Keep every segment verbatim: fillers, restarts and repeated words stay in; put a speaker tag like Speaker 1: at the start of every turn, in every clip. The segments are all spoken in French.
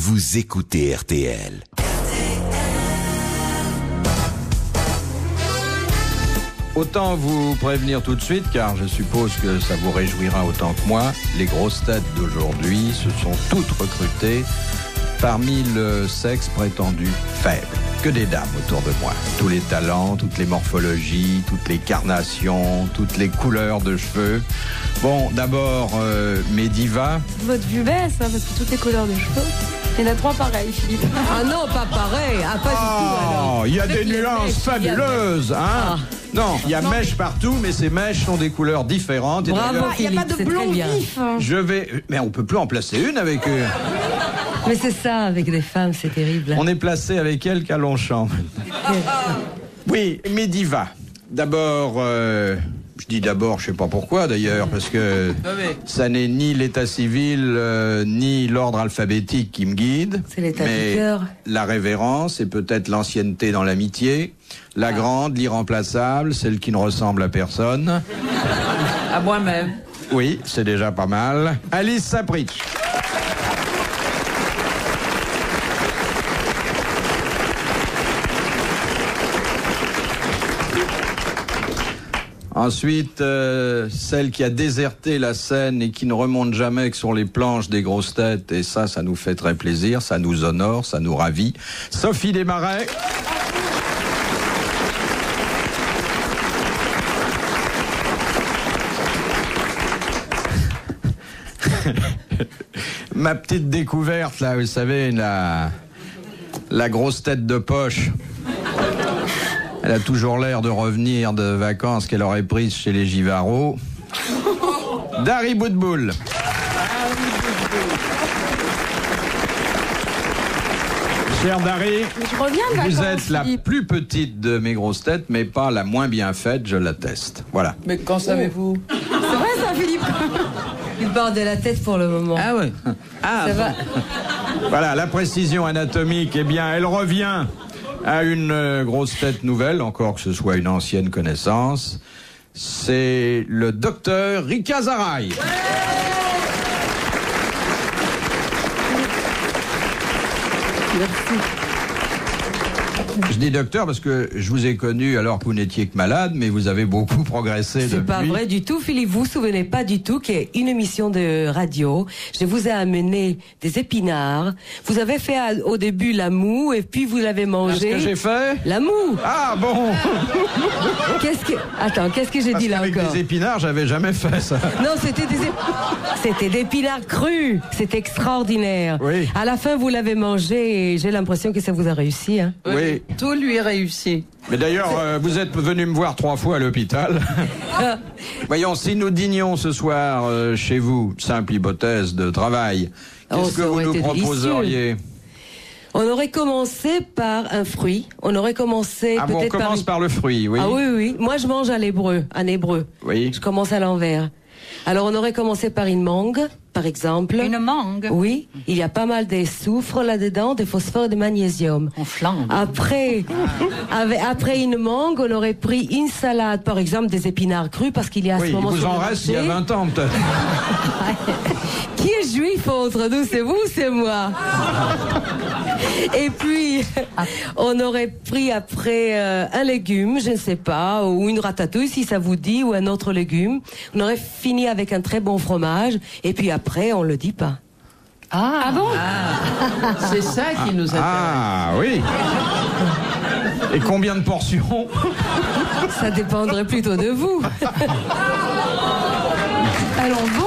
Speaker 1: vous écoutez R T L.
Speaker 2: Autant vous prévenir tout de suite, car je suppose que ça vous réjouira autant que moi, les grosses têtes d'aujourd'hui se sont toutes recrutées parmi le sexe prétendu faible. Que des dames autour de moi. Tous les talents, toutes les morphologies, toutes les carnations, toutes les couleurs de cheveux. Bon, d'abord, euh, mes divas.
Speaker 3: Votre vue baisse, hein, parce que toutes les couleurs de cheveux. Il y en a trois pareils, Philippe.
Speaker 4: Ah non, pas pareil. Ah, pas
Speaker 2: oh,
Speaker 4: du tout, alors.
Speaker 2: Il y a
Speaker 4: Avec
Speaker 2: des
Speaker 4: les
Speaker 2: nuances
Speaker 4: mèches,
Speaker 2: fabuleuses, hein
Speaker 4: Ah.
Speaker 2: Non, il y a
Speaker 3: Non,
Speaker 2: mèches partout, mais ces mèches sont des couleurs différentes. Et
Speaker 4: Bravo,
Speaker 2: d'ailleurs,
Speaker 3: Il n'y a pas de
Speaker 4: Philippe, c'est
Speaker 3: blond
Speaker 4: très bien.
Speaker 3: vif. hein.
Speaker 2: je vais... Mais on peut plus en placer une avec eux.
Speaker 4: Mais c'est ça, avec des femmes, c'est terrible.
Speaker 2: On est placé avec elle qu'à Longchamp. Oui, mes divas. D'abord, euh, je dis d'abord, je sais pas pourquoi d'ailleurs, parce que ça n'est ni l'état civil, euh, ni l'ordre alphabétique qui me guide.
Speaker 4: C'est l'état
Speaker 2: mais
Speaker 4: du cœur.
Speaker 2: La révérence et peut-être l'ancienneté dans l'amitié. La
Speaker 4: Ah.
Speaker 2: grande, l'irremplaçable, celle qui ne ressemble à personne.
Speaker 5: À moi-même.
Speaker 2: Oui, c'est déjà pas mal. Alice Sapritch. Ensuite, euh, celle qui a déserté la scène et qui ne remonte jamais que sur les planches des grosses têtes, et ça, ça nous fait très plaisir, ça nous honore, ça nous ravit. Sophie Desmarais. Ma petite découverte, là, vous savez, la, la grosse tête de poche. Elle a toujours l'air de revenir de vacances qu'elle aurait prises chez les Givaros. Dari Boudboul. Cher Dari,
Speaker 3: Je reviens de
Speaker 2: vous
Speaker 3: vacances,
Speaker 2: êtes la
Speaker 3: Philippe.
Speaker 2: plus petite de mes grosses têtes, mais pas la moins bien faite, je l'atteste. Voilà.
Speaker 5: Mais quand savez-vous?
Speaker 3: C'est vrai ça, Philippe.
Speaker 4: Il part de la tête pour le moment.
Speaker 5: Ah ouais. Ah,
Speaker 4: Ça
Speaker 5: bon.
Speaker 4: va.
Speaker 2: Voilà, la précision anatomique, eh bien, elle revient à une euh, grosse tête nouvelle, encore que ce soit une ancienne connaissance. C'est le docteur Rika Zaraï.
Speaker 4: Merci.
Speaker 2: Je dis docteur parce que je vous ai connu alors que vous n'étiez que malade, mais vous avez beaucoup progressé depuis.
Speaker 4: C'est pas vrai du tout, Philippe. Vous vous souvenez pas du tout qu'il y a une émission de radio. Je vous ai amené des épinards. Vous avez fait à- au début la moue et puis vous l'avez
Speaker 2: Qu'est-ce
Speaker 4: mangé.
Speaker 2: que j'ai fait?
Speaker 4: La moue.
Speaker 2: Ah bon.
Speaker 4: Qu'est-ce que Attends, qu'est-ce que j'ai
Speaker 2: Parce
Speaker 4: dit là
Speaker 2: qu'avec
Speaker 4: encore?
Speaker 2: des épinards, j'avais jamais fait ça.
Speaker 4: Non, c'était des ép- c'était des épinards crus. C'est extraordinaire.
Speaker 2: Oui.
Speaker 4: À la fin, vous l'avez mangé et j'ai l'impression que ça vous a réussi. Hein.
Speaker 2: Oui.
Speaker 5: Tout lui réussit.
Speaker 2: Mais d'ailleurs, euh, vous êtes venu me voir trois fois à l'hôpital. Voyons, si nous dînions ce soir euh, chez vous, simple hypothèse de travail,
Speaker 4: Oh,
Speaker 2: qu'est-ce que
Speaker 4: ça
Speaker 2: vous
Speaker 4: aurait
Speaker 2: nous
Speaker 4: été
Speaker 2: proposeriez?
Speaker 4: On aurait commencé par un fruit. On aurait commencé
Speaker 2: Ah bon, on
Speaker 4: peut-être
Speaker 2: commence
Speaker 4: une-
Speaker 2: par le fruit, oui.
Speaker 4: Ah oui, oui, oui. Moi, je mange à l'hébreu, en hébreu.
Speaker 2: Oui.
Speaker 4: Je commence à l'envers. Alors, on aurait commencé par une mangue, par exemple.
Speaker 6: Une mangue.
Speaker 4: Oui, il y a pas mal de soufre là-dedans, de phosphore et de magnésium.
Speaker 6: En Flandre.
Speaker 4: Après, avec- après une mangue, on aurait pris une salade, par exemple des épinards crus, parce qu'il y a à
Speaker 2: Oui,
Speaker 4: ce
Speaker 2: il
Speaker 4: moment
Speaker 2: vous
Speaker 4: sur
Speaker 2: en
Speaker 4: le
Speaker 2: reste il y a
Speaker 4: marché.
Speaker 2: vingt ans peut-être.
Speaker 4: Qui est juif entre nous, c'est vous ou c'est moi? Et puis, on aurait pris après euh, un légume, je ne sais pas, ou une ratatouille si ça vous dit, ou un autre légume. On aurait fini avec un très bon fromage, et puis après, on le dit pas.
Speaker 6: Ah,
Speaker 3: Ah bon?
Speaker 5: C'est ça qui nous intéresse.
Speaker 2: Ah oui. Et combien de portions?
Speaker 4: Ça dépendrait plutôt de vous.
Speaker 3: Allons bon.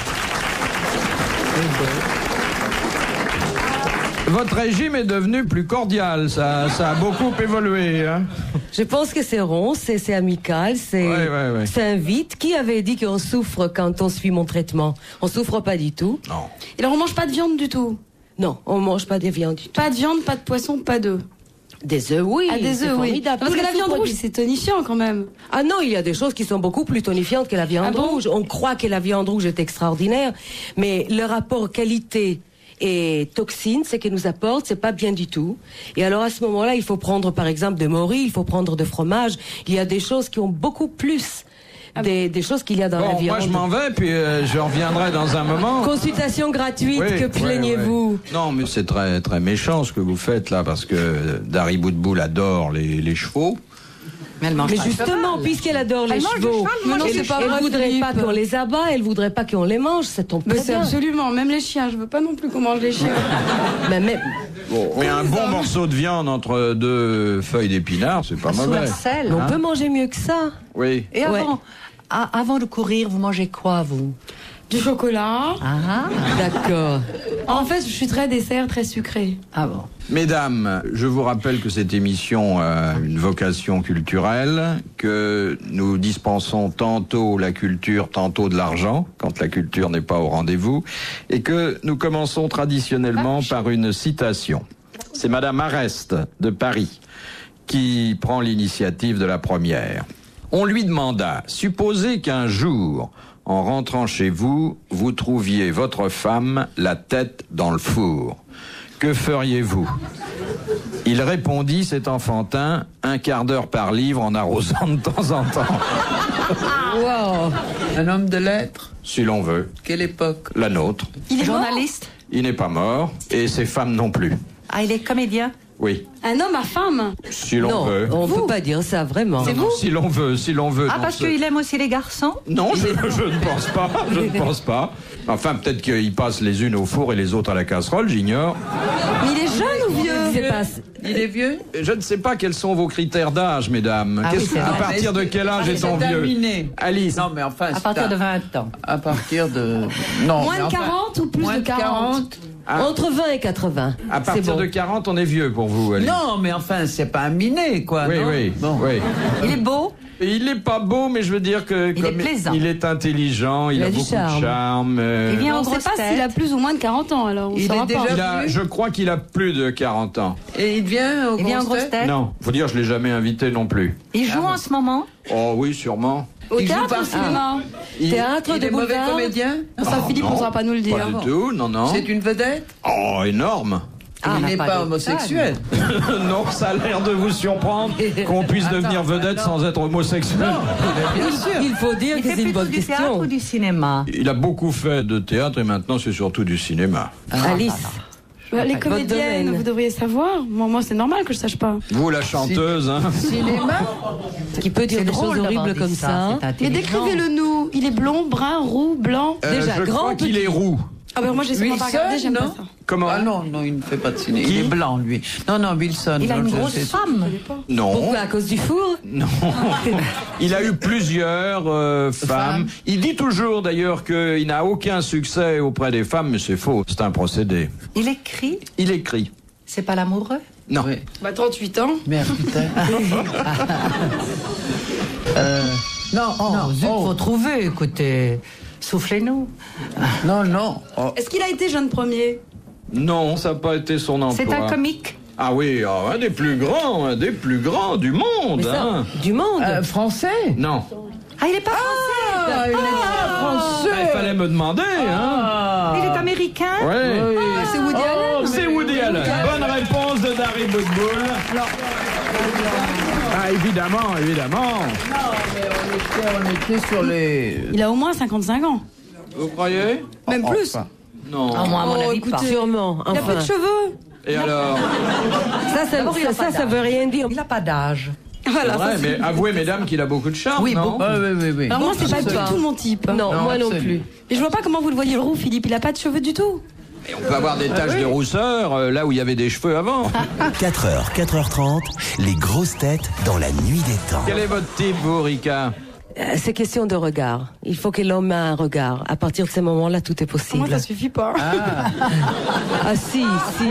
Speaker 2: Votre régime est devenu plus cordial, ça, ça a beaucoup évolué. Hein.
Speaker 4: Je pense que c'est rond, c'est c'est amical, c'est
Speaker 2: Ouais, ouais, ouais.
Speaker 4: c'est un vite. Qui avait dit qu'on souffre quand on suit mon traitement? On souffre pas du tout.
Speaker 2: Non.
Speaker 3: Et alors on mange pas de viande du tout.
Speaker 4: Non, on mange pas de viande du tout.
Speaker 3: Pas de viande, pas de poisson, pas d'œufs.
Speaker 4: Des œufs, oui.
Speaker 3: Ah, des
Speaker 4: c'est
Speaker 3: œufs, oui.
Speaker 4: formidable.
Speaker 3: Parce
Speaker 4: Tous
Speaker 3: que
Speaker 4: les
Speaker 3: la viande
Speaker 4: sous-produits.
Speaker 3: rouge, c'est tonifiant quand même.
Speaker 4: Ah non, il y a des choses qui sont beaucoup plus tonifiantes que la viande
Speaker 3: Ah bon?
Speaker 4: rouge. On croit que la viande rouge est extraordinaire, mais le rapport qualité et toxines, ce que nous apporte, c'est pas bien du tout. Et alors à ce moment-là, il faut prendre par exemple de morille, il faut prendre de fromage. Il y a des choses qui ont beaucoup plus des, des choses qu'il y a dans la
Speaker 2: Bon,
Speaker 4: viande.
Speaker 2: moi je m'en vais, puis euh, je reviendrai dans un moment.
Speaker 4: Consultation gratuite,
Speaker 2: Oui,
Speaker 4: que
Speaker 2: oui,
Speaker 4: plaignez-vous?
Speaker 2: oui. Non, mais c'est très très méchant ce que vous faites là, parce que Dari Boudboul adore les, les chevaux.
Speaker 5: Mais elle mange
Speaker 4: Mais
Speaker 5: pas.
Speaker 4: justement, puisqu'elle adore les
Speaker 3: Elle mange des
Speaker 4: chevaux,
Speaker 3: chevaux, mais non,
Speaker 4: elle,
Speaker 3: c'est pas
Speaker 4: elle
Speaker 3: vrai,
Speaker 4: voudrait
Speaker 3: Philippe.
Speaker 4: pas qu'on les abat, elle voudrait pas qu'on les mange, ça tombe
Speaker 3: Mais
Speaker 4: très
Speaker 3: c'est
Speaker 4: bien.
Speaker 3: absolument, même les chiens, je veux pas non plus qu'on mange les chiens.
Speaker 4: Mais même,
Speaker 2: Mais un bon morceau de viande entre deux feuilles d'épinards, c'est pas
Speaker 6: Sous
Speaker 2: mauvais.
Speaker 6: la selle.
Speaker 4: on
Speaker 6: hein.
Speaker 4: peut manger mieux que ça.
Speaker 2: Oui.
Speaker 6: Et
Speaker 4: Ouais.
Speaker 6: avant, a- avant de courir, vous mangez quoi, vous?
Speaker 3: Du chocolat.
Speaker 6: Ah,
Speaker 4: D'accord.
Speaker 3: En fait, je suis très dessert, très sucré.
Speaker 6: ah bon.
Speaker 2: Mesdames, je vous rappelle que cette émission a une vocation culturelle, que nous dispensons tantôt la culture, tantôt de l'argent, quand la culture n'est pas au rendez-vous, et que nous commençons traditionnellement par une citation. C'est Madame Areste de Paris qui prend l'initiative de la première. On lui demanda, supposez qu'un jour, en rentrant chez vous, vous trouviez votre femme la tête dans le four. Que feriez-vous? Il répondit, c'est enfantin, un quart d'heure par livre en arrosant de temps en temps.
Speaker 4: Wow.
Speaker 5: Un homme de lettres.
Speaker 2: Si l'on veut.
Speaker 5: Quelle époque?
Speaker 2: La nôtre.
Speaker 3: Il est
Speaker 6: Journaliste?
Speaker 2: Il n'est pas mort, et ses femmes non plus.
Speaker 6: Ah, il est comédien?
Speaker 2: Oui.
Speaker 3: mort. Un homme à femme.
Speaker 2: Si l'on
Speaker 4: Non,
Speaker 2: veut.
Speaker 4: on peut pas dire ça, vraiment.
Speaker 2: Non, non, si l'on veut, si l'on veut.
Speaker 6: Ah,
Speaker 2: non,
Speaker 6: parce
Speaker 2: c'est-
Speaker 6: qu'il aime aussi les garçons?
Speaker 2: Non, je, je ne pense pas, je ne pense pas. Enfin, peut-être qu'ils passent les unes au four et les autres à la casserole, j'ignore.
Speaker 3: Mais il est jeune ou vieux?
Speaker 4: C'est pas-
Speaker 5: Il est vieux?
Speaker 2: Je ne sais pas quels sont vos critères d'âge, mesdames.
Speaker 6: Ah
Speaker 2: Qu'est-ce
Speaker 6: oui,
Speaker 2: que-
Speaker 6: c'est
Speaker 2: à
Speaker 6: vrai.
Speaker 2: partir de quel âge
Speaker 5: Ah,
Speaker 2: est-on
Speaker 5: c'est
Speaker 2: vieux?
Speaker 5: terminé.
Speaker 2: Alice.
Speaker 5: Non, mais enfin,
Speaker 6: À
Speaker 5: c'est
Speaker 6: partir
Speaker 5: un-
Speaker 6: de vingt ans.
Speaker 5: À partir de. Non.
Speaker 3: Moins
Speaker 5: mais
Speaker 3: de
Speaker 5: enfin,
Speaker 3: quarante ou plus
Speaker 5: moins
Speaker 3: de quarante?
Speaker 2: Ah.
Speaker 4: Entre vingt et quatre-vingts.
Speaker 2: À partir
Speaker 4: C'est bon.
Speaker 2: de quarante, on est vieux pour vous, Alice.
Speaker 5: Non, mais enfin, c'est pas un minet, quoi.
Speaker 2: Oui,
Speaker 5: non
Speaker 2: oui,
Speaker 5: Bon.
Speaker 2: oui.
Speaker 6: Il est beau?
Speaker 2: Et il n'est pas beau, mais je veux dire que
Speaker 6: Il
Speaker 2: comme
Speaker 6: est plaisant.
Speaker 2: il est intelligent, il,
Speaker 4: Il
Speaker 2: a,
Speaker 4: a du
Speaker 2: beaucoup
Speaker 4: charme.
Speaker 2: de charme. euh,
Speaker 6: Il vient
Speaker 3: On
Speaker 6: en
Speaker 3: ne sait
Speaker 6: grosse
Speaker 3: pas s'il a
Speaker 6: tête.
Speaker 3: plus ou moins de quarante ans, alors on
Speaker 5: Il
Speaker 3: saura
Speaker 5: est déjà-
Speaker 3: pas.
Speaker 2: il a- je crois qu'il a plus de quarante ans.
Speaker 5: Et il vient au
Speaker 6: Il vient en grosse tête?
Speaker 2: Non, faut dire, je l'ai jamais invité non plus.
Speaker 6: Il joue en ce moment?
Speaker 2: Oh oui, sûrement.
Speaker 3: Au
Speaker 5: Il joue
Speaker 3: théâtre ou
Speaker 5: par-
Speaker 3: au cinéma?
Speaker 2: Il-
Speaker 4: Théâtre
Speaker 5: Il
Speaker 4: de
Speaker 5: est mauvais
Speaker 4: boulevard.
Speaker 5: comédien?
Speaker 3: Ça,
Speaker 2: Oh,
Speaker 3: Philippe,
Speaker 2: non,
Speaker 3: on ne saura pas nous le dire.
Speaker 2: Pas du tout, non, non.
Speaker 5: C'est une vedette?
Speaker 2: Oh, énorme.
Speaker 6: Ah, on
Speaker 5: il
Speaker 6: n'a
Speaker 5: n'est
Speaker 6: pas
Speaker 5: pas,
Speaker 6: de
Speaker 5: homosexuel.
Speaker 2: Non, ça a l'air de vous surprendre qu'on puisse
Speaker 5: Attends,
Speaker 2: devenir vedette
Speaker 5: non.
Speaker 2: sans être homosexuel.
Speaker 5: Bien sûr.
Speaker 4: Il faut dire
Speaker 6: Il
Speaker 4: que
Speaker 6: fait
Speaker 4: c'est une
Speaker 6: plutôt
Speaker 4: bonne
Speaker 6: du théâtre
Speaker 4: question.
Speaker 6: ou du cinéma?
Speaker 2: Il a beaucoup fait de théâtre et maintenant c'est surtout du cinéma.
Speaker 4: Alice.
Speaker 3: Bah, les
Speaker 4: Votre
Speaker 3: comédiennes,
Speaker 4: domaine.
Speaker 3: vous devriez savoir. Moi, moi c'est normal que je sache pas.
Speaker 2: Vous, la chanteuse, hein.
Speaker 5: Cinéma?
Speaker 4: Qui peut dire
Speaker 6: C'est
Speaker 4: des
Speaker 6: drôle
Speaker 4: choses
Speaker 6: d'avoir
Speaker 4: horribles
Speaker 6: dit
Speaker 4: comme
Speaker 6: ça,
Speaker 4: ça.
Speaker 6: c'est
Speaker 3: Mais
Speaker 6: intelligent.
Speaker 3: décrivez-le nous. Il est blond, brun, roux, blanc.
Speaker 2: Euh,
Speaker 4: Déjà,
Speaker 2: je
Speaker 4: grand,
Speaker 2: crois qu'il
Speaker 4: petit.
Speaker 2: est roux.
Speaker 3: Ah ben moi j'ai sûrement pas
Speaker 5: Wilson,
Speaker 3: regardé, j'aime pas
Speaker 5: non
Speaker 3: ça.
Speaker 2: Comment?
Speaker 5: Ah non, non, il ne fait pas de cinéma.
Speaker 2: Qui
Speaker 5: Il est blanc, lui. Non, non, Wilson.
Speaker 6: Il a
Speaker 5: non,
Speaker 6: une
Speaker 5: je
Speaker 6: grosse
Speaker 5: sais-
Speaker 6: femme.
Speaker 2: Non.
Speaker 4: Pourquoi? À cause du four?
Speaker 2: Non. Il a eu plusieurs euh, femmes.
Speaker 5: Femmes.
Speaker 2: Il dit toujours d'ailleurs qu'il n'a aucun succès auprès des femmes, mais c'est faux. C'est un procédé.
Speaker 6: Il écrit?
Speaker 2: Il écrit.
Speaker 6: C'est pas l'amoureux?
Speaker 2: Non.
Speaker 5: Oui.
Speaker 3: Bah trente-huit ans.
Speaker 5: Merde, putain. euh, non,
Speaker 6: Oh,
Speaker 5: non,
Speaker 6: zut,
Speaker 5: oh.
Speaker 6: faut trouver, écoutez. Soufflez-nous.
Speaker 5: non, non. Oh.
Speaker 3: Est-ce qu'il a été jeune premier?
Speaker 2: Non, ça n'a pas été son emploi.
Speaker 6: C'est un comique?
Speaker 2: Ah oui, oh, un des plus grands, un des plus grands du monde.
Speaker 4: Mais ça,
Speaker 2: hein.
Speaker 4: du monde.
Speaker 5: Euh, français?
Speaker 2: Non.
Speaker 6: Ah, il est pas français?
Speaker 5: Ah, il est pas français.
Speaker 2: Il fallait me demander, hein.
Speaker 5: Ah.
Speaker 6: Il est américain?
Speaker 2: Ouais.
Speaker 3: Ah, c'est Woody Allen.
Speaker 2: C'est Woody Allen. Bonne réponse de Dari Boudboul. Ah, évidemment, évidemment.
Speaker 5: On était, on était sur les.
Speaker 3: Il a au moins cinquante-cinq ans.
Speaker 2: Vous croyez?
Speaker 3: Même plus.
Speaker 5: Enfin.
Speaker 2: Non.
Speaker 6: Ah, moi, à mon
Speaker 3: Oh,
Speaker 6: avis,
Speaker 3: écoutez.
Speaker 6: pas.
Speaker 4: Sûrement.
Speaker 3: Il a plus de
Speaker 4: Enfin.
Speaker 3: cheveux.
Speaker 2: Et alors?
Speaker 4: Ça, ça,
Speaker 6: D'abord, il a
Speaker 4: ça,
Speaker 6: pas
Speaker 4: ça, ça veut rien dire.
Speaker 6: Il n'a pas d'âge.
Speaker 3: Voilà.
Speaker 2: C'est vrai,
Speaker 3: ça, c'est-
Speaker 2: mais avouez, mesdames, qu'il a beaucoup de charme,
Speaker 6: Oui,
Speaker 2: non?
Speaker 6: beaucoup.
Speaker 5: Oui, oui, oui, oui.
Speaker 3: Alors moi c'est pas
Speaker 4: absolument.
Speaker 3: du tout mon type.
Speaker 4: Non,
Speaker 5: Non,
Speaker 4: moi non
Speaker 5: absolument.
Speaker 4: plus.
Speaker 3: Et je vois pas comment vous le voyez le roux, Philippe. Il a pas de cheveux du tout.
Speaker 2: Et on peut avoir des taches de rousseur euh, là où il y avait des cheveux avant.
Speaker 1: quatre heures, quatre heures trente, les grosses têtes dans la nuit des temps.
Speaker 2: Quel est votre type, vous, Rika?
Speaker 4: Euh, C'est question de regard. Il faut que l'homme ait un regard. À partir de ces moments-là, tout est
Speaker 3: Moi
Speaker 4: possible.
Speaker 3: ça suffit pas.
Speaker 4: Ah si, si.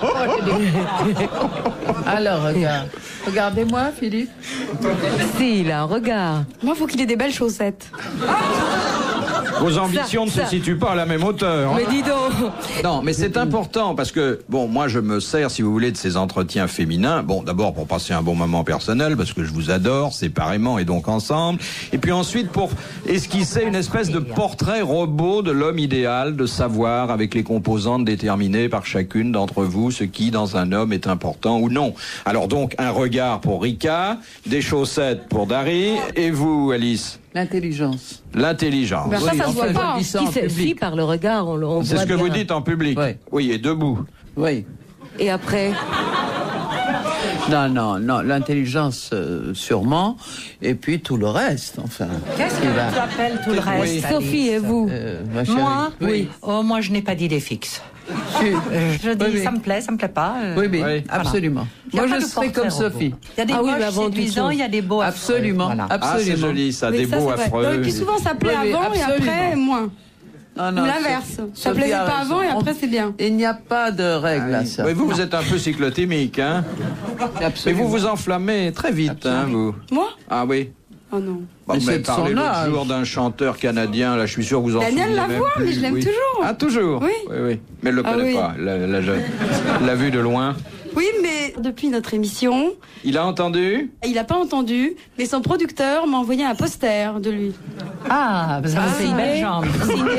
Speaker 5: Alors, regarde. Regardez-moi, Philippe.
Speaker 4: Si, il a un regard.
Speaker 3: Moi faut qu'il ait des belles chaussettes.
Speaker 2: Vos ambitions
Speaker 4: Ça,
Speaker 2: ne
Speaker 4: ça.
Speaker 2: se situent pas à la même hauteur. hein.
Speaker 4: Mais dis donc.
Speaker 2: Non, mais c'est important parce que, bon, moi je me sers, si vous voulez, de ces entretiens féminins. Bon, d'abord pour passer un bon moment personnel, parce que je vous adore, séparément et donc ensemble. Et puis ensuite pour esquisser une espèce de portrait robot de l'homme idéal, de savoir avec les composantes déterminées par chacune d'entre vous ce qui dans un homme est important ou non. Alors donc, un regard pour Rika, des chaussettes pour Dari, et vous, Alice?
Speaker 5: L'intelligence.
Speaker 2: L'intelligence.
Speaker 3: Ben, ça, ça se
Speaker 5: enfin,
Speaker 3: voit
Speaker 5: je
Speaker 3: pas.
Speaker 5: dis ça
Speaker 4: Qui
Speaker 5: en
Speaker 4: c'est si
Speaker 5: public.
Speaker 4: par le regard, on, le- on
Speaker 2: C'est
Speaker 4: voit
Speaker 2: ce que
Speaker 4: bien.
Speaker 2: vous dites en public.
Speaker 5: Ouais.
Speaker 2: Oui, et debout.
Speaker 5: Oui.
Speaker 4: Et après,
Speaker 5: Non, non, non. L'intelligence, euh, sûrement. Et puis tout le reste, enfin.
Speaker 6: Qu'est-ce que
Speaker 5: qui va-
Speaker 6: tu appelles tout le reste,
Speaker 4: Sophie et
Speaker 6: Alice
Speaker 4: vous
Speaker 5: Euh, ma chérie.
Speaker 6: Moi
Speaker 5: Oui.
Speaker 6: Oh, moi, je n'ai pas d'idée fixe.
Speaker 5: Tu-
Speaker 6: Euh, je dis,
Speaker 5: Oui, oui.
Speaker 6: ça me plaît, ça me plaît pas. euh,
Speaker 5: Oui, oui,
Speaker 2: Oui.
Speaker 5: absolument.
Speaker 6: Il y a
Speaker 5: Moi,
Speaker 6: pas
Speaker 5: je
Speaker 6: de
Speaker 5: serais comme
Speaker 6: portrait
Speaker 5: Sophie.
Speaker 6: robot. Il y a des
Speaker 4: Ah oui, mais
Speaker 6: moches
Speaker 4: avant toute
Speaker 6: séduisants,
Speaker 4: chose.
Speaker 6: il y a des beaux affreux.
Speaker 5: Absolument,
Speaker 6: Voilà.
Speaker 2: Ah, c'est
Speaker 5: absolument.
Speaker 2: joli, ça,
Speaker 3: Oui,
Speaker 2: des
Speaker 3: ça,
Speaker 2: beaux
Speaker 3: c'est vrai.
Speaker 2: affreux.
Speaker 3: Non, et puis souvent, ça plaît
Speaker 5: Oui, oui,
Speaker 3: avant et
Speaker 5: absolument.
Speaker 3: après, moins.
Speaker 5: Ah, non,
Speaker 3: Ou l'inverse.
Speaker 5: Sophie-
Speaker 3: Ça
Speaker 5: Sophie
Speaker 3: plaisait
Speaker 5: a
Speaker 3: pas
Speaker 5: raison.
Speaker 3: avant et après, c'est bien.
Speaker 5: Il n'y a pas de règle à ça.
Speaker 2: Oui, vous, vous êtes un peu cyclotimique, hein. Mais
Speaker 5: Absolument.
Speaker 2: vous vous enflammez très vite, hein, vous.
Speaker 3: Moi
Speaker 2: Ah oui.
Speaker 3: Oh non.
Speaker 2: Bon,
Speaker 5: Mais
Speaker 2: mais
Speaker 5: c'est de
Speaker 2: parlez
Speaker 5: son
Speaker 2: l'autre
Speaker 5: âge.
Speaker 2: jour d'un chanteur canadien, là, je suis sûr que vous en
Speaker 3: Daniel
Speaker 2: souvenez
Speaker 3: Lavoie,
Speaker 2: même plus.
Speaker 3: mais je l'aime
Speaker 2: Oui.
Speaker 3: toujours.
Speaker 2: Ah, toujours.
Speaker 3: Oui.
Speaker 2: Oui, oui. Mais elle le
Speaker 3: Ah
Speaker 2: connaît
Speaker 3: oui.
Speaker 2: pas. La, la, la, l'a vu de loin.
Speaker 3: Oui, mais depuis notre émission,
Speaker 2: Il a entendu?
Speaker 3: il a pas entendu, mais son producteur m'a envoyé un poster de lui.
Speaker 6: Ah, vous avez fait une belle
Speaker 4: signé.
Speaker 6: jambe.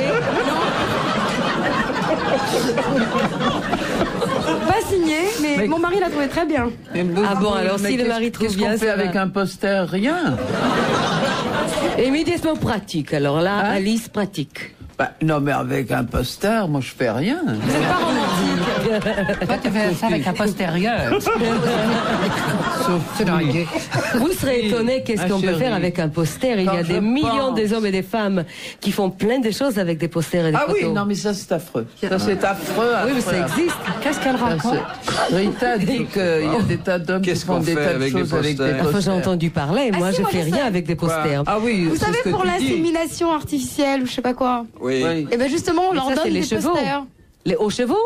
Speaker 3: Pas signé, mais,
Speaker 5: Mais-
Speaker 3: mon mari l'a trouvé très bien.
Speaker 5: Mais vous-
Speaker 4: Ah bon,
Speaker 5: vous-
Speaker 4: alors,
Speaker 5: mais
Speaker 4: si le
Speaker 5: qu'est-ce-
Speaker 4: mari trouve
Speaker 5: qu'est-ce
Speaker 4: bien,
Speaker 5: qu'on fait
Speaker 4: ça
Speaker 5: avec
Speaker 4: va.
Speaker 5: un poster? Rien.
Speaker 4: immédiatement pratique. Alors là,
Speaker 5: Hein
Speaker 4: Alice pratique.
Speaker 5: Bah, non, mais avec un poster, moi, je fais rien.
Speaker 3: Vous n'êtes pas romantique.
Speaker 6: Toi, tu fais ça avec un postérieur. C'est dingue.
Speaker 4: Vous serez étonné qu'est-ce
Speaker 5: Ah,
Speaker 4: qu'on peut
Speaker 5: chérie.
Speaker 4: faire avec un poster. Il y
Speaker 5: Quand
Speaker 4: a
Speaker 5: je
Speaker 4: des millions
Speaker 5: pense.
Speaker 4: des hommes et des femmes qui font plein de choses avec des posters et des
Speaker 5: Ah
Speaker 4: photos.
Speaker 5: oui, non, mais ça, c'est affreux. Ça, c'est affreux, affreux.
Speaker 4: Oui, mais ça
Speaker 5: affreux.
Speaker 4: existe.
Speaker 6: Qu'est-ce qu'elle
Speaker 5: Ça,
Speaker 6: raconte
Speaker 5: c'est- Rita dit qu'il y a des tas d'hommes qui
Speaker 2: Qu'est-ce
Speaker 5: font
Speaker 2: qu'on
Speaker 5: des
Speaker 2: fait
Speaker 5: tas de
Speaker 2: avec des
Speaker 5: choses avec des
Speaker 2: posters
Speaker 4: Enfin, j'ai
Speaker 5: posters.
Speaker 4: entendu parler.
Speaker 3: Ah
Speaker 4: Moi,
Speaker 3: si,
Speaker 4: je
Speaker 3: moi,
Speaker 4: fais
Speaker 3: je
Speaker 4: rien
Speaker 3: sais.
Speaker 4: avec des posters.
Speaker 5: Ah oui,
Speaker 3: Vous
Speaker 5: c'est
Speaker 3: savez,
Speaker 5: ce que
Speaker 3: pour
Speaker 5: tu dis.
Speaker 3: l'insémination artificielle ou je sais pas quoi.
Speaker 2: Oui.
Speaker 5: Oui.
Speaker 3: Et ben justement, on
Speaker 4: Mais
Speaker 3: leur
Speaker 4: ça,
Speaker 3: donne
Speaker 4: c'est
Speaker 3: des
Speaker 4: les chevaux.
Speaker 3: posters.
Speaker 4: Les hauts chevaux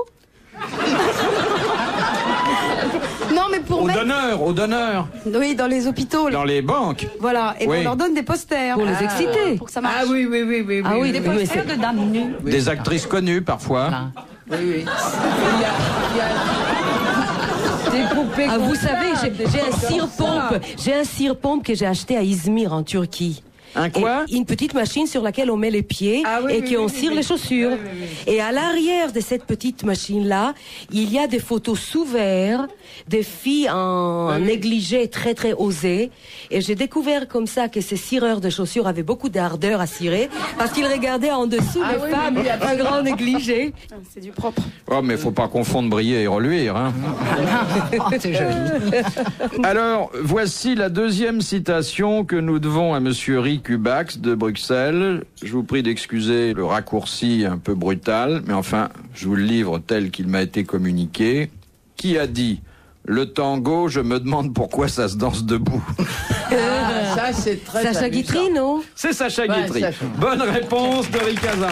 Speaker 3: Non, mais pour
Speaker 2: Au
Speaker 3: mettre,
Speaker 2: donneur, au donneur.
Speaker 3: oui, dans les hôpitaux.
Speaker 2: Dans les banques.
Speaker 3: Voilà, et
Speaker 2: Oui.
Speaker 3: on leur donne des posters.
Speaker 4: Pour les
Speaker 3: Ah,
Speaker 4: exciter.
Speaker 3: Pour que ça marche.
Speaker 5: Ah oui, oui, oui, oui.
Speaker 4: Ah oui,
Speaker 6: Des
Speaker 4: oui, mais
Speaker 6: posters
Speaker 4: c'est-
Speaker 6: de dames nues.
Speaker 2: Des actrices connues, parfois.
Speaker 6: Voilà.
Speaker 5: Oui, oui. Il y a, il y a des poupées
Speaker 4: Ah, vous
Speaker 5: gonflables,
Speaker 4: savez, j'ai
Speaker 5: des
Speaker 4: j'ai un
Speaker 5: trucs comme
Speaker 4: cire-pompe.
Speaker 5: ça.
Speaker 4: J'ai un cire-pompe que j'ai acheté à Izmir, en Turquie.
Speaker 2: Un quoi?
Speaker 4: Et une petite machine sur laquelle on met les pieds
Speaker 5: Ah oui,
Speaker 4: et
Speaker 5: oui,
Speaker 4: qui
Speaker 5: oui,
Speaker 4: on
Speaker 5: oui,
Speaker 4: cire
Speaker 5: oui.
Speaker 4: les chaussures.
Speaker 5: Oui, oui, oui.
Speaker 4: Et à l'arrière de cette petite machine-là, il y a des photos sous verre, des filles en négligé très très osé. Et j'ai découvert comme ça que ces cireurs de chaussures avaient beaucoup d'ardeur à cirer parce qu'ils regardaient en dessous
Speaker 5: Ah
Speaker 4: les
Speaker 5: oui,
Speaker 4: femmes
Speaker 5: oui, oui,
Speaker 4: un grand négligé.
Speaker 3: Ah, c'est du propre.
Speaker 2: Oh, mais faut pas confondre briller et reluire, hein.
Speaker 6: Oh, c'est joli.
Speaker 2: Alors, voici la deuxième citation que nous devons à Monsieur Rick Ubax de Bruxelles. Je vous prie d'excuser le raccourci un peu brutal, mais enfin, je vous le livre tel qu'il m'a été communiqué. Qui a dit « Le tango, je me demande pourquoi ça se danse debout
Speaker 5: Ah, ça, c'est très
Speaker 4: Sacha
Speaker 5: amusant.
Speaker 4: Guitry, non ?»
Speaker 2: C'est Sacha
Speaker 5: Ouais,
Speaker 2: Guitry.
Speaker 5: Sacha.
Speaker 2: Bonne réponse de Rick Hazard.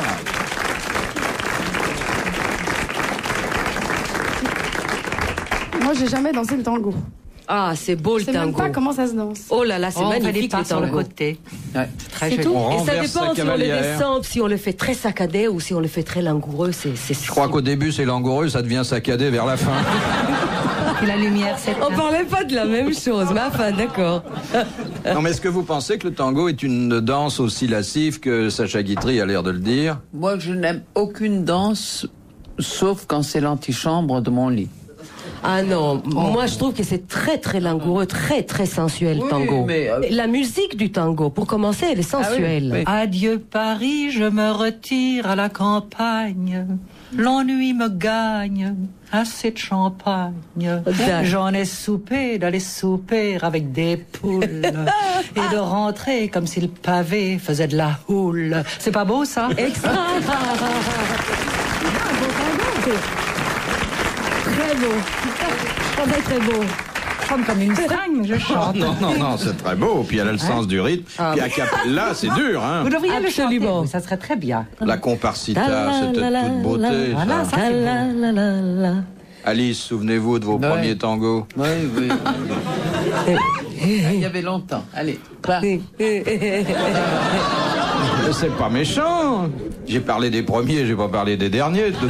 Speaker 3: Moi, j'ai jamais dansé le tango.
Speaker 4: Ah, c'est beau le
Speaker 3: Je sais même
Speaker 4: tango.
Speaker 3: pas comment ça se danse.
Speaker 4: Oh là là, c'est
Speaker 6: On fait des
Speaker 4: magnifique
Speaker 6: pas
Speaker 4: le
Speaker 6: sur le
Speaker 4: tango.
Speaker 6: côté.
Speaker 5: Ouais.
Speaker 6: C'est très
Speaker 3: C'est
Speaker 6: joli.
Speaker 3: tout.
Speaker 2: On
Speaker 4: Et ça
Speaker 2: renverse
Speaker 4: dépend
Speaker 2: sa
Speaker 4: si on le
Speaker 2: cavalière.
Speaker 4: descend, si on le fait très saccadé ou si on le fait très langoureux. C'est, c'est,
Speaker 2: Je crois qu'au début, c'est langoureux, ça devient saccadé vers la fin.
Speaker 6: Et la lumière, c'est
Speaker 4: On parlait pas de la même chose, mais enfin, d'accord.
Speaker 2: Non, mais est-ce que vous pensez que le tango est une danse aussi lascive que Sacha Guitry a l'air de le dire?
Speaker 5: Moi, je n'aime aucune danse, sauf quand c'est l'antichambre de mon lit.
Speaker 4: Ah non, moi je trouve que c'est très très langoureux, très très sensuel le
Speaker 5: Oui,
Speaker 4: tango.
Speaker 5: mais, euh,
Speaker 4: La musique du tango, pour commencer, elle est sensuelle.
Speaker 5: oui.
Speaker 6: Adieu Paris, je me retire à la campagne. L'ennui me gagne, assez de champagne.
Speaker 4: D'accord.
Speaker 6: J'en ai soupé d'aller souper avec des poules et de rentrer comme si le pavé faisait de la houle. C'est pas beau ça?
Speaker 4: Extra. Très beau. Très très beau.
Speaker 6: Je chante comme une seringue, mais je chante.
Speaker 2: Non, non, non, c'est très beau. Puis elle a le sens du rythme. Puis à cappella, c'est dur, hein.
Speaker 6: Vous devriez
Speaker 4: Absolument.
Speaker 6: le chanter, vous, ça serait très bien.
Speaker 2: La comparcita, c'était de toute beauté.
Speaker 6: Voilà,
Speaker 2: ça.
Speaker 6: ça c'est beau.
Speaker 4: La, la, la, la.
Speaker 2: Alice, souvenez-vous de vos
Speaker 5: Ouais.
Speaker 2: premiers tangos.
Speaker 5: Oui, oui. Il y avait longtemps. Allez, va.
Speaker 2: Mais c'est pas méchant. J'ai parlé des premiers, j'ai pas parlé des derniers. De-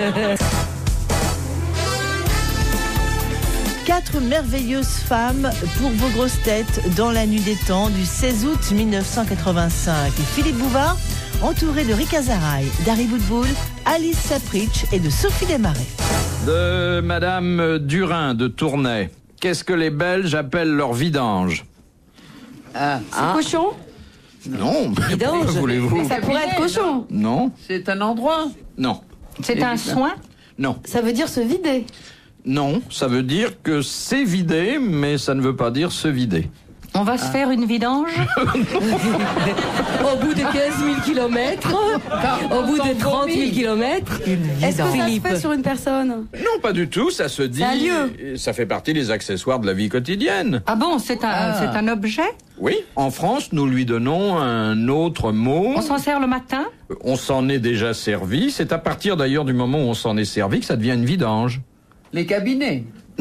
Speaker 7: Quatre merveilleuses femmes pour vos grosses têtes dans la nuit des temps du seize août mille neuf cent quatre-vingt-cinq. Philippe Bouvard, entouré de Rick Azaray, d'Harry Boudboul, Alice Sapritch et de Sophie Desmarais.
Speaker 2: De Madame Durin de Tournai. Qu'est-ce que les Belges appellent leur vidange?
Speaker 5: Ah,
Speaker 3: C'est cochon.
Speaker 2: Non, mais
Speaker 4: Vidange.
Speaker 2: pourquoi voulez-vous?
Speaker 3: Ça pourrait être cochon.
Speaker 2: Non,
Speaker 5: C'est un endroit.
Speaker 2: non,
Speaker 6: C'est un soin.
Speaker 2: non.
Speaker 3: Ça veut dire se vider.
Speaker 2: Non, ça veut dire que c'est vidé, mais ça ne veut pas dire se vider.
Speaker 6: On va se faire une vidange.
Speaker 4: Au bout de quinze mille kilomètres, au bout de trente mille kilomètres,
Speaker 3: Est-ce que ça se
Speaker 4: Philippe.
Speaker 3: fait sur une personne?
Speaker 2: Non, pas du tout, ça se dit.
Speaker 3: un lieu.
Speaker 2: Ça fait partie des accessoires de la vie quotidienne.
Speaker 6: Ah bon, c'est un,
Speaker 5: Ah.
Speaker 6: c'est un objet.
Speaker 2: Oui, en France, nous lui donnons un autre mot.
Speaker 6: On s'en sert le matin.
Speaker 2: On s'en est déjà servi. C'est à partir d'ailleurs du moment où on s'en est servi que ça devient une vidange.
Speaker 5: Les cabinets.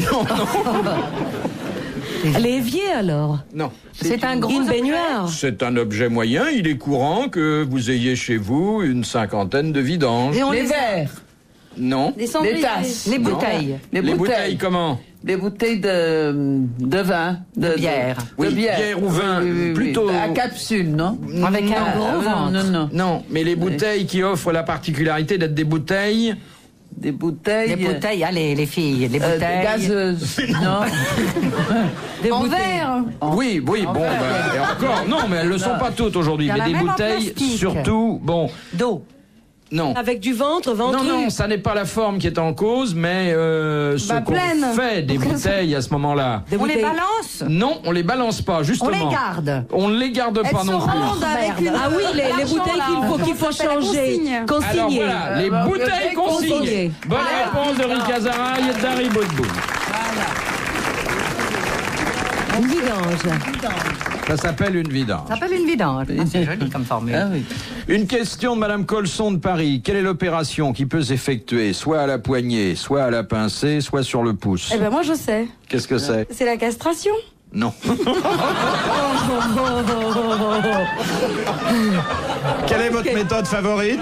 Speaker 4: L'évier alors.
Speaker 2: Non.
Speaker 6: C'est un gros
Speaker 4: Une
Speaker 6: objet.
Speaker 4: baignoire.
Speaker 2: C'est un objet moyen. Il est courant que vous ayez chez vous une cinquantaine de vidanges.
Speaker 6: Et on
Speaker 5: Les
Speaker 6: les
Speaker 5: verres.
Speaker 2: Non.
Speaker 3: Des cendriers.
Speaker 5: Les tasses.
Speaker 6: Les
Speaker 2: Non.
Speaker 6: bouteilles.
Speaker 5: Les,
Speaker 2: Les
Speaker 5: bouteilles.
Speaker 2: bouteilles, comment?
Speaker 5: Des bouteilles de, de vin. De,
Speaker 6: De bière.
Speaker 2: Oui,
Speaker 5: de bière.
Speaker 2: bière ou vin,
Speaker 5: Oui, oui, oui,
Speaker 2: plutôt-
Speaker 5: oui. À capsule, non?
Speaker 6: Avec un
Speaker 5: Ah,
Speaker 6: gros
Speaker 5: non,
Speaker 6: ventre.
Speaker 5: non, non.
Speaker 2: Non, mais les bouteilles qui offrent la particularité d'être des bouteilles.
Speaker 5: Des bouteilles.
Speaker 6: Les bouteilles, allez, les filles, les
Speaker 5: euh,
Speaker 6: bouteilles.
Speaker 5: gazeuses. Non.
Speaker 4: Des
Speaker 3: En
Speaker 4: bouteilles.
Speaker 3: verre.
Speaker 2: Oui, oui, bon,
Speaker 5: verre.
Speaker 2: ben, et encore, non, mais elles le sont pas toutes aujourd'hui.
Speaker 6: Il y en
Speaker 2: Mais
Speaker 6: a
Speaker 2: des
Speaker 6: même en
Speaker 2: bouteilles,
Speaker 6: plastique.
Speaker 2: surtout, bon,
Speaker 6: D'eau.
Speaker 2: non.
Speaker 4: Avec du ventre,
Speaker 2: Non,
Speaker 4: ventru.
Speaker 2: non, ça n'est pas la forme qui est en cause, mais euh, ce
Speaker 3: Bah,
Speaker 2: qu'on
Speaker 3: pleine.
Speaker 2: fait des bouteilles à ce moment-là.
Speaker 4: Des
Speaker 6: On les
Speaker 4: bouteilles.
Speaker 6: balance.
Speaker 2: Non, on les balance pas,
Speaker 6: On
Speaker 2: justement.
Speaker 6: les garde.
Speaker 2: On ne les garde pas
Speaker 3: Elles
Speaker 2: non
Speaker 3: se
Speaker 2: plus.
Speaker 3: rendent avec une...
Speaker 4: Ah oui, les, les
Speaker 3: l'argent,
Speaker 4: bouteilles
Speaker 3: là,
Speaker 4: qu'il faut,
Speaker 3: on-
Speaker 4: qu'il faut
Speaker 3: on s'appelle la
Speaker 4: changer.
Speaker 3: consigne.
Speaker 2: Alors
Speaker 4: Consigner.
Speaker 2: voilà, les
Speaker 5: Euh, bah,
Speaker 2: bouteilles
Speaker 5: bouteilles
Speaker 2: consignées.
Speaker 4: consignées.
Speaker 2: Bonne
Speaker 3: Voilà.
Speaker 2: réponse de Ricazaraï et d'Harry Boudboul.
Speaker 4: Une vidange.
Speaker 2: Ça s'appelle une vidange.
Speaker 6: Ça s'appelle une vidange. Ah, c'est joli comme formule.
Speaker 5: Ah oui.
Speaker 2: Une question de Madame Colson de Paris. Quelle est l'opération qui peut s'effectuer soit à la poignée, soit à la pincée, soit sur le pouce?
Speaker 3: Eh ben moi je sais.
Speaker 2: Qu'est-ce que c'est?
Speaker 3: C'est la castration.
Speaker 2: Non. Quelle est votre méthode favorite?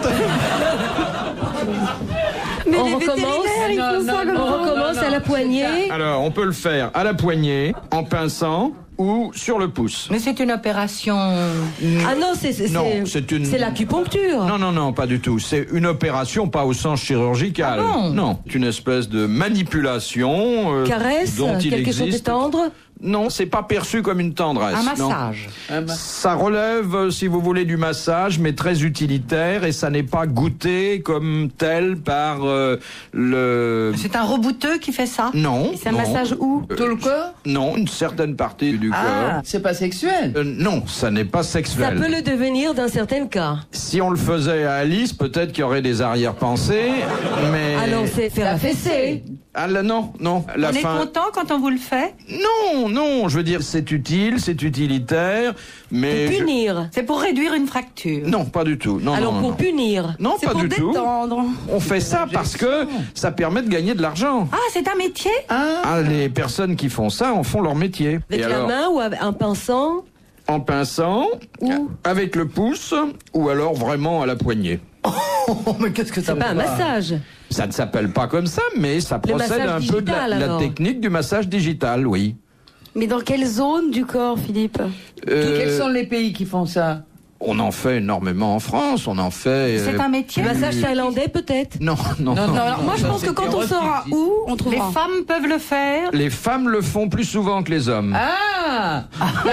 Speaker 3: Mais
Speaker 4: On
Speaker 3: les
Speaker 4: recommence.
Speaker 3: vétérinaires, ils font
Speaker 5: Non,
Speaker 3: ça
Speaker 5: non,
Speaker 3: comme
Speaker 4: On
Speaker 5: non.
Speaker 4: recommence à la poignée.
Speaker 2: Alors, on peut le faire à la poignée, en pinçant ou sur le pouce.
Speaker 6: Mais c'est une opération.
Speaker 4: Ah non, c'est c'est-
Speaker 2: Non,
Speaker 4: c'est-
Speaker 2: c'est une-
Speaker 4: c'est l'acupuncture.
Speaker 2: Non, non, non, pas du tout. C'est une opération, pas au sens chirurgical.
Speaker 6: Ah bon?
Speaker 2: Non, c'est une espèce de manipulation euh,
Speaker 4: Caresse,
Speaker 2: dont il
Speaker 4: quelque chose de
Speaker 2: existe.
Speaker 4: tendre.
Speaker 2: Non, c'est pas perçu comme une tendresse.
Speaker 6: Un
Speaker 2: non.
Speaker 6: massage.
Speaker 5: Ah bah.
Speaker 2: Ça relève, euh, si vous voulez, du massage, mais très utilitaire, et ça n'est pas goûté comme tel par euh, le...
Speaker 6: C'est un rebouteux qui fait ça.
Speaker 2: Non.
Speaker 3: C'est un
Speaker 2: non.
Speaker 3: massage où?
Speaker 5: Tout le corps?
Speaker 2: Non, une certaine partie du
Speaker 5: Ah,
Speaker 2: corps.
Speaker 5: c'est pas sexuel.
Speaker 2: Euh, non, ça n'est pas
Speaker 4: Ça
Speaker 2: sexuel.
Speaker 4: peut le devenir dans certains cas.
Speaker 2: Si on le faisait à Alice, peut-être qu'il y aurait des arrière-pensées, mais...
Speaker 4: Alors c'est faire la fessée.
Speaker 2: Ah, là, non, non, la
Speaker 6: On est
Speaker 2: fin...
Speaker 6: content quand on vous le fait.
Speaker 2: Non, non, je veux dire, c'est utile, c'est utilitaire, mais...
Speaker 4: Pour
Speaker 2: je-
Speaker 4: punir.
Speaker 6: C'est pour réduire une fracture.
Speaker 2: Non, pas du tout. Non,
Speaker 4: Alors
Speaker 2: non,
Speaker 4: pour
Speaker 2: non.
Speaker 4: punir.
Speaker 2: Non,
Speaker 3: C'est
Speaker 2: pas
Speaker 3: pour
Speaker 2: du tout.
Speaker 3: détendre.
Speaker 2: On fait ça parce que ça permet de gagner de l'argent.
Speaker 6: Ah, c'est un métier.
Speaker 2: Ah, les personnes qui font ça en font leur métier.
Speaker 4: Avec
Speaker 2: Et
Speaker 4: la
Speaker 2: alors,
Speaker 4: main ou avec un pinceau.
Speaker 2: en pinçant,
Speaker 4: Où
Speaker 2: avec le pouce, ou alors vraiment à la poignée.
Speaker 6: Oh, mais qu'est-ce que ça
Speaker 4: C'est pas un massage.
Speaker 2: Ça ne s'appelle pas comme ça, mais ça
Speaker 4: Le
Speaker 2: procède
Speaker 4: massage
Speaker 2: un peu de la,
Speaker 4: digital,
Speaker 2: la
Speaker 4: alors.
Speaker 2: technique du massage digital, oui.
Speaker 3: Mais dans quelle zone du corps, Philippe?
Speaker 2: Euh,
Speaker 5: Quels sont les pays qui font ça?
Speaker 2: On en fait énormément en France, on en fait...
Speaker 6: C'est
Speaker 2: euh,
Speaker 6: un métier.
Speaker 4: Le massage thaïlandais peut-être.
Speaker 2: Non, non,
Speaker 5: Non,
Speaker 2: non.
Speaker 5: non.
Speaker 3: Alors moi je
Speaker 5: ça,
Speaker 3: pense que
Speaker 5: c'est
Speaker 3: quand on
Speaker 5: érotique.
Speaker 3: saura où, on
Speaker 6: Les
Speaker 3: trouvera.
Speaker 6: femmes peuvent le faire.
Speaker 2: Les femmes le font plus souvent que les hommes.
Speaker 5: Ah!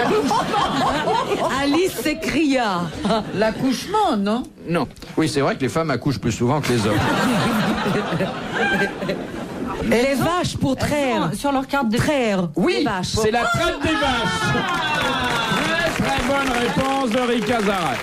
Speaker 4: Alice s'écria.
Speaker 5: L'accouchement, non?
Speaker 2: Non. Oui, c'est vrai que les femmes accouchent plus souvent que les hommes.
Speaker 4: Les vaches pour traire.
Speaker 6: Sur- Sur leur carte de
Speaker 4: Traire.
Speaker 2: Oui,
Speaker 4: Les vaches.
Speaker 2: c'est la traite des vaches. Très très bonne réponse de Ricazaraï.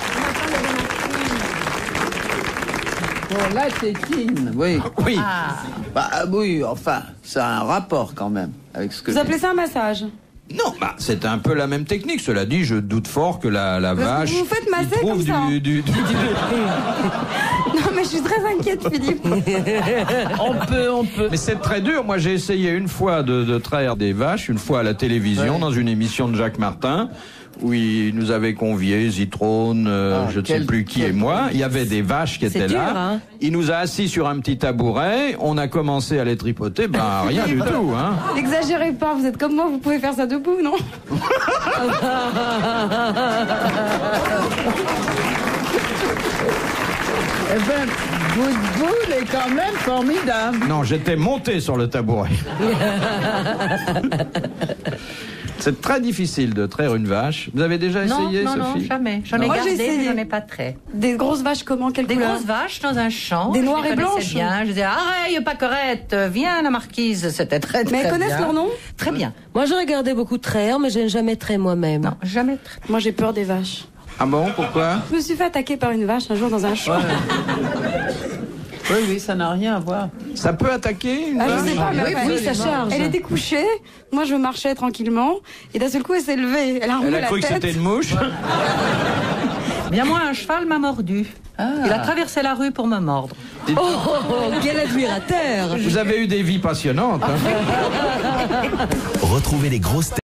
Speaker 5: Pour la tétine, oui.
Speaker 2: Oui.
Speaker 5: Bah oui, enfin, ça a un rapport quand même avec ce que
Speaker 3: Vous
Speaker 5: j'ai-
Speaker 3: appelez ça un massage?
Speaker 2: Non, bah, c'est un peu la même technique. Cela dit, je doute fort que la, la
Speaker 3: Parce que
Speaker 2: vache
Speaker 3: vous vous faites masser
Speaker 2: y trouve
Speaker 3: comme ça, hein.
Speaker 2: du, du, du-
Speaker 3: Non mais je suis très inquiète, Philippe.
Speaker 5: On peut, on peut.
Speaker 2: Mais c'est très dur. Moi, j'ai essayé une fois de, de traire des vaches, une fois à la télévision,
Speaker 5: Ouais.
Speaker 2: dans une émission de Jacques Martin, où il nous avait conviés, Zitrone, euh,
Speaker 5: Ah,
Speaker 2: je ne sais
Speaker 5: quel-
Speaker 2: plus qui
Speaker 5: quel
Speaker 2: et moi. Il y avait des vaches qui
Speaker 4: C'est
Speaker 2: étaient
Speaker 4: dur,
Speaker 2: là.
Speaker 4: hein.
Speaker 2: Il nous a assis sur un petit tabouret. On a commencé à les tripoter. Ben, rien du tout, hein.
Speaker 3: N'exagérez pas, vous êtes comme moi, vous pouvez faire ça debout, non?
Speaker 5: Eh ben, Boudboul est quand même formidable.
Speaker 2: Non, j'étais monté sur le tabouret. C'est très difficile de traire une vache. Vous avez déjà
Speaker 6: Non,
Speaker 2: essayé,
Speaker 6: non,
Speaker 2: Sophie?
Speaker 6: non, jamais. J'en ai
Speaker 3: Moi, j'ai
Speaker 6: gardé, mais
Speaker 3: essayé.
Speaker 6: j'en ai pas trait.
Speaker 3: Des grosses vaches comment? Quelle
Speaker 6: Des
Speaker 3: couleur?
Speaker 6: grosses vaches dans un champ.
Speaker 3: Des
Speaker 6: je
Speaker 3: noires
Speaker 6: les
Speaker 3: et
Speaker 6: connaissais
Speaker 3: blanches?
Speaker 6: bien. Je disais, arrête, pas correct, viens la marquise. C'était très, très
Speaker 3: Mais elles
Speaker 6: bien.
Speaker 3: connaissent leur nom?
Speaker 6: Très bien.
Speaker 4: Moi, j'ai regardé beaucoup de traire, mais je n'ai jamais trait moi-même.
Speaker 6: Non, jamais très.
Speaker 3: Moi, j'ai peur des vaches.
Speaker 2: Ah bon, pourquoi?
Speaker 3: Je me suis fait attaquer par une vache un jour dans un champ.
Speaker 5: Oui, oui, ça n'a rien à voir.
Speaker 2: Ça peut attaquer une
Speaker 3: Ah,
Speaker 2: vache?
Speaker 3: je sais pas, mais
Speaker 4: Oui,
Speaker 3: enfin,
Speaker 4: oui, ça charge.
Speaker 3: Elle était couchée, moi je marchais tranquillement, et d'un seul coup elle s'est levée, elle a remué
Speaker 2: Elle a
Speaker 3: la
Speaker 2: cru que
Speaker 3: tête.
Speaker 2: c'était une mouche?
Speaker 6: Bien moi, un cheval m'a mordu. Il a traversé la rue pour me mordre.
Speaker 4: Oh, oh, oh, quel admirateur!
Speaker 2: Vous avez eu des vies passionnantes. Hein.
Speaker 1: Retrouvez les grosses têtes